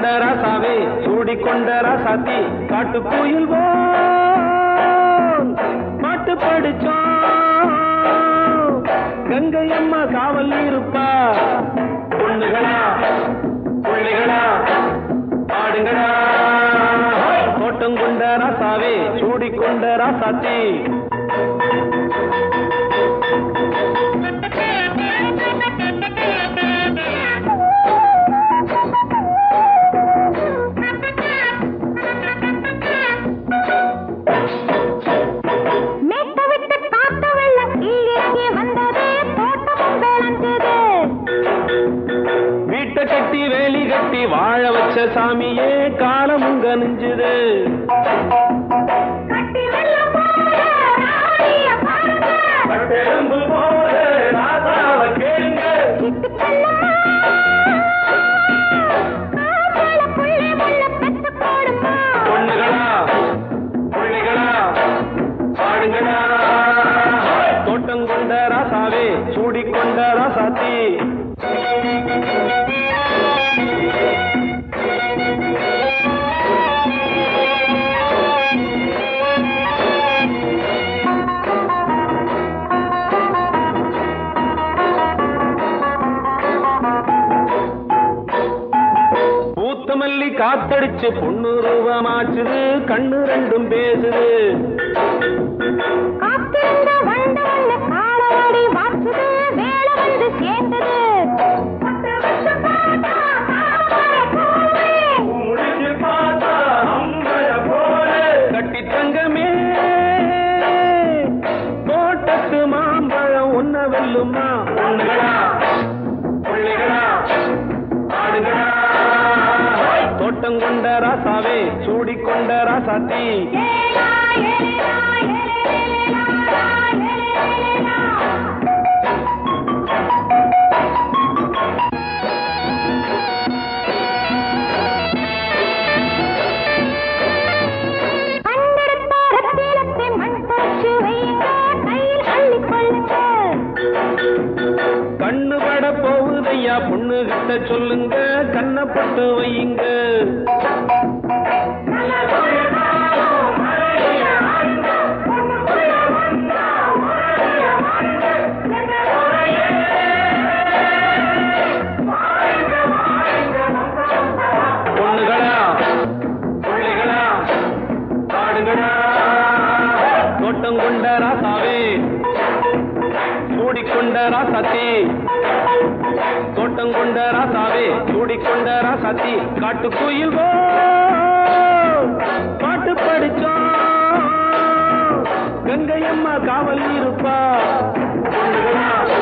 கொண்ட ராசாவே சூடிக்கொண்ட ராசாத்தி காட்டுக்குயில் பாட்டு படிச்சோம் கங்கை அம்மா காவல் இருப்பா பொண்ணுகளா பிள்ளைகளா ஆடுங்களா தோட்டம் கொண்ட ராசாவே சூடிக்கொண்ட ராசாத்தி கட்டி வேலி கட்டி வாழ வச்ச சாமியே காலமுங்க நெஞ்சுது பொண்ணுகளா பிள்ளைகளா ஆடுங்களா தோட்டம் கொண்ட ராசாவே சூடிக்கொண்ட ராசாத்தி மல்லி காத்தடிச்சு பொண்ணு ரூபமாச்சுது கண்ணு ரெண்டும் பேசுது கட்டி தங்கமே தோட்டத்து மாம்பழம் ஒன்ன வெல்லுமா பொண்ணுகளா பிள்ளைகளா ஆடுகளா தோட்டம் கொண்ட ராசாவே சூடிக்கொண்ட ராசாத்தி கண்ணு பட போகுதையா பொண்ணு கிட்ட சொல்லுங்க கண்ணப்பட்டு வையுங்க பொண்ணுகளா பிள்ளைகளா ஆடுங்களா தோட்டம் கொண்ட ராசாவே சூடிக்கொண்ட ராசாத்தி தோட்டம் கொண்ட ராசாவே சூடிக்கொண்ட ராசாத்தி காட்டுக்குயில் பாட்டு படிச்சோம் கங்கை அம்மா காவல் இருப்பா பொண்ணுகளா